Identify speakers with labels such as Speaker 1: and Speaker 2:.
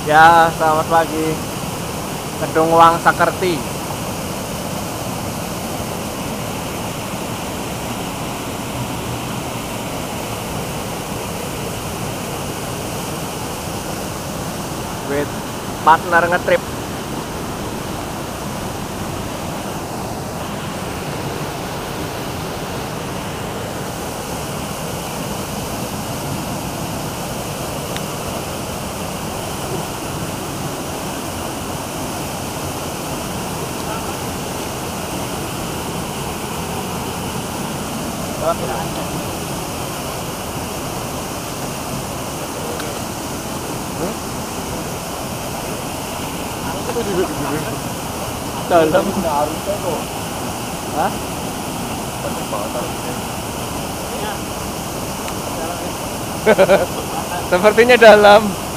Speaker 1: Ya, selamat pagi. Gedung Wangsakerti. With partner ngetrip. Dalam. Hah? Sepertinya dalam.